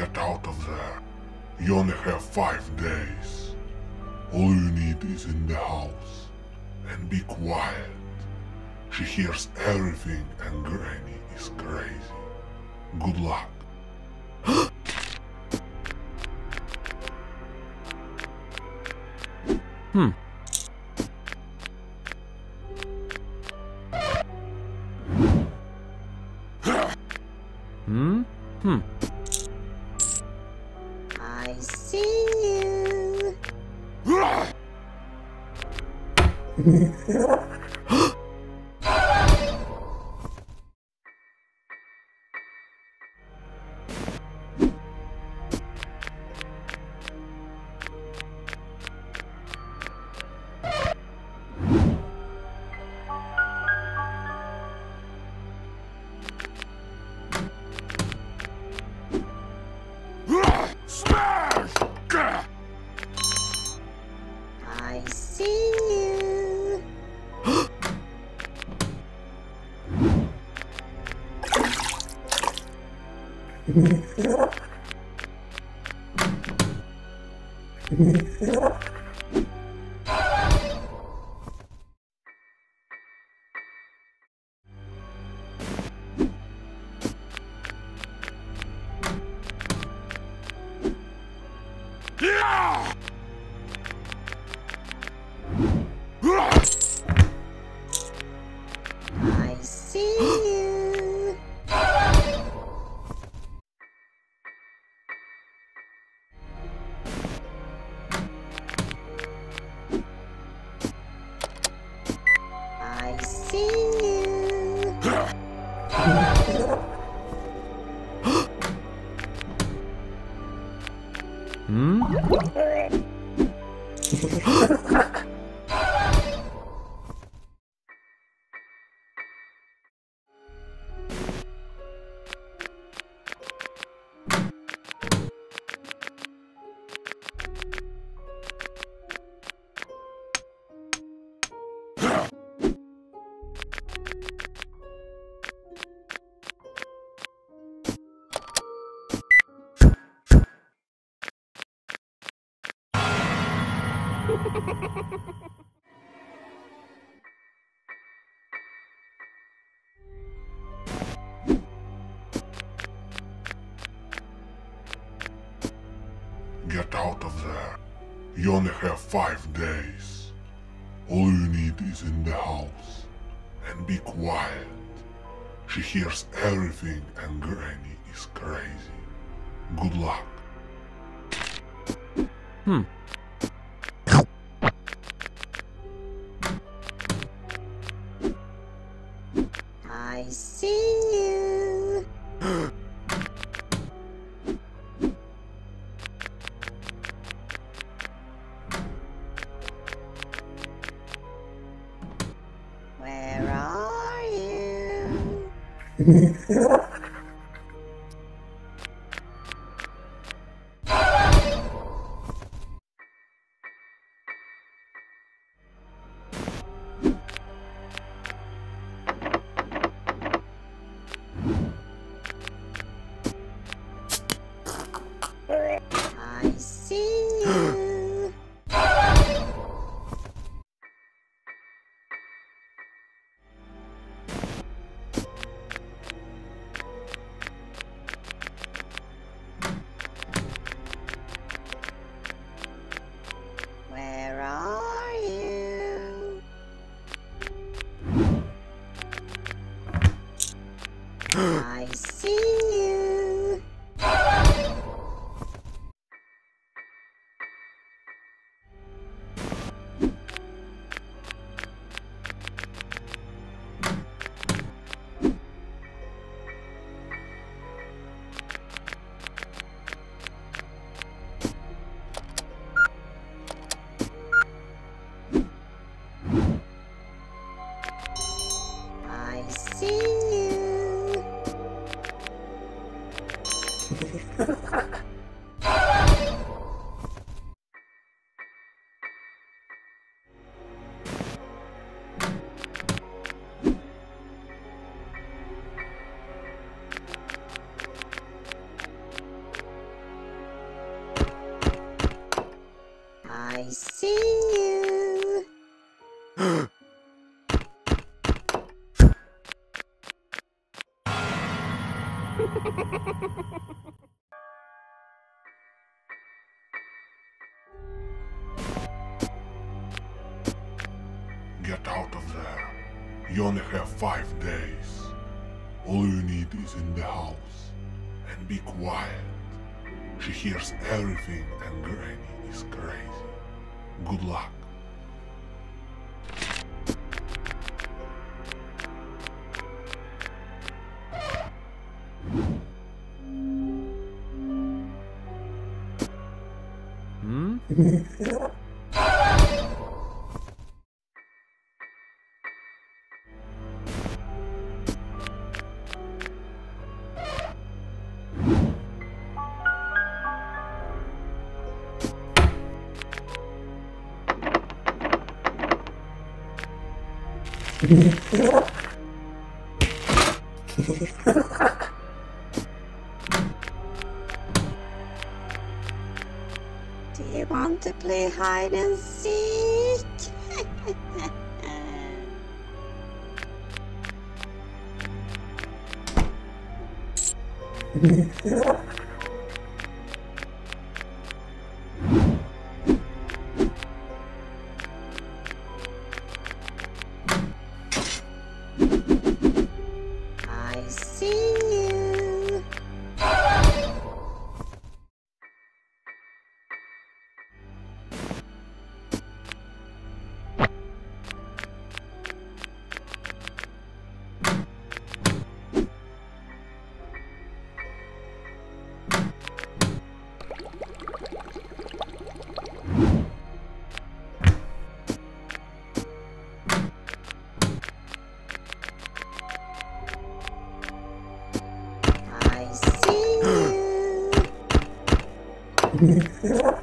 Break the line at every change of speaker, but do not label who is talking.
Get out of there. You only have 5 days. All you need is in the house. And be quiet. She hears everything and Granny is crazy. Good luck.
I see you.
Smash!
I see you.
Yeah!
I see you. I see you.
Get out of there. You only have 5 days. All you need is in the house. And be quiet. She hears everything and Granny is crazy. Good luck.
I see you. Where are you? I see you.
Get out of there. You only have 5 days. All you need is in the house. And be quiet. She hears everything and Granny is crazy. Good luck.
Do you want to play hide and seek? I see you. I see you.